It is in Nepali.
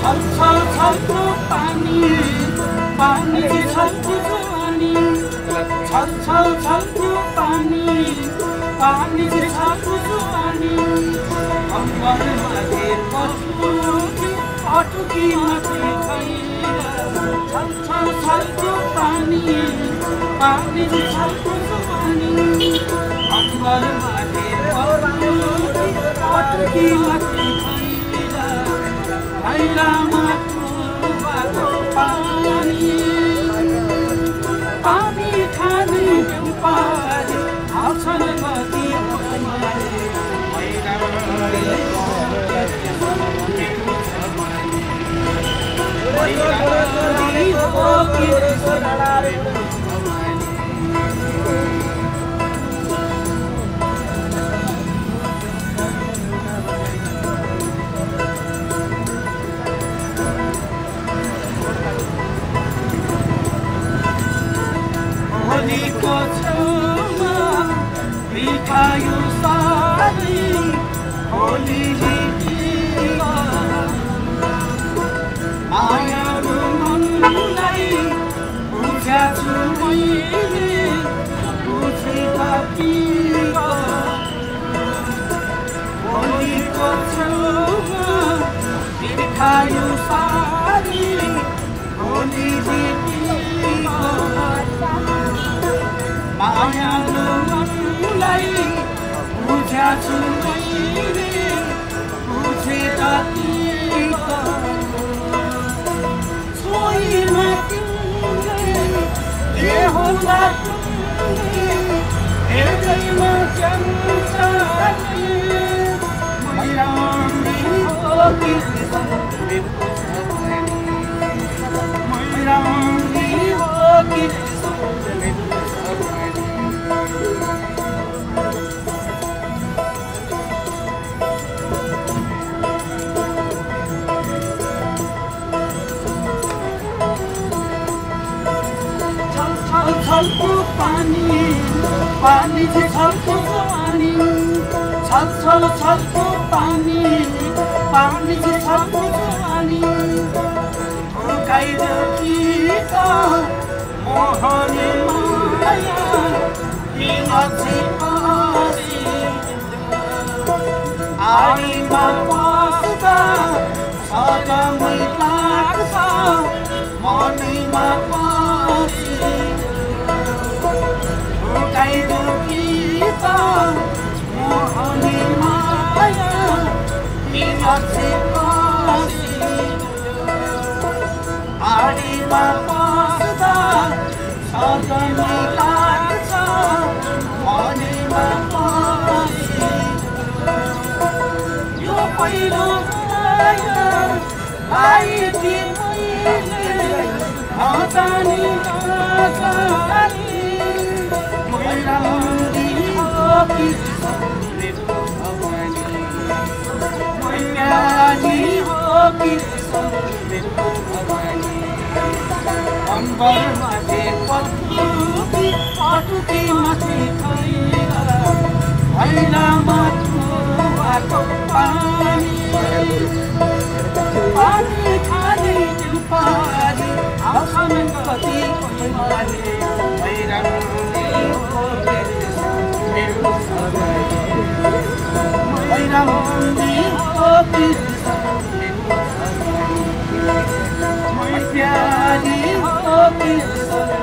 छल छलको पानी पानी छलको जवानी छल छल छलको पानी पानी छलको जवानी अम्बरमा धेर अटुकी मात्रै छल छल छलको पानी पानी छलको जवानी अम्बरमा धेर अटुकी मात्रै पानी खाने पानी आउँछन् कति होलीको छेउमा बितायो सारी होलीले मायालु मनलाई बुझाछु मैले बुझेका पिरा होलीको छेउमा बितायो सारी होलीले मायालु मनलाई बुझाछु मैले बुझेका पिरा छोइमा तिमीले होला हेर्दैमा चम्चाले मैरामी हो कि मैरामी हो कि छलको पानी पानी छलको जवानी छल छल छलको पानी पानी छलको जवानी ढोकाइद कि त मोहनी माया किनछि पछि आडीमा पस्दा सदमै लाग्छ मनैमा मोहनी माया किनछि पछि आडीमा पस्दा सदमै लाग्छ मनैमा पछि यो पहिलो माया आइदिए मैले नजानी नजानी मैरामी हो कि मैरामी हो कि अम्बरमा अटुकी माथि भैलामा भएको पानी पानी खाने पानी आउँछन् कति मैरामी हो कि मै प्यारी हो कि